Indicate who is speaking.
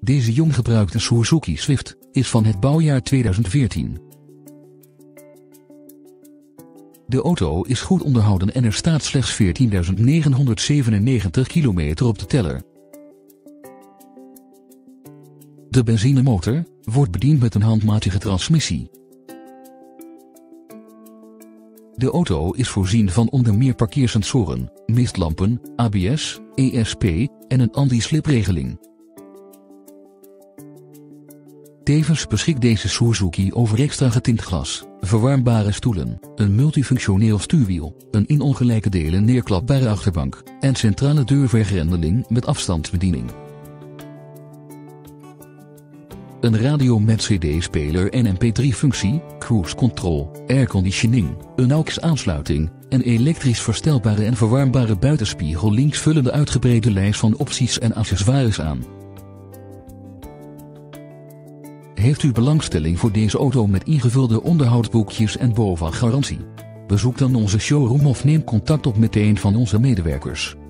Speaker 1: Deze jong gebruikte Suzuki Swift is van het bouwjaar 2014. De auto is goed onderhouden en er staat slechts 14.997 kilometer op de teller. De benzinemotor wordt bediend met een handmatige transmissie. De auto is voorzien van onder meer parkeersensoren, mistlampen, ABS, ESP en een anti-slipregeling. Tevens beschikt deze Suzuki over extra getint glas, verwarmbare stoelen, een multifunctioneel stuurwiel, een in ongelijke delen neerklapbare achterbank en centrale deurvergrendeling met afstandsbediening. Een radio met cd-speler en mp3-functie, cruise control, airconditioning, een AUX-aansluiting en elektrisch verstelbare en verwarmbare buitenspiegel links vullen de uitgebreide lijst van opties en accessoires aan. Heeft u belangstelling voor deze auto met ingevulde onderhoudsboekjes en BOVAG-garantie? Bezoek dan onze showroom of neem contact op met een van onze medewerkers.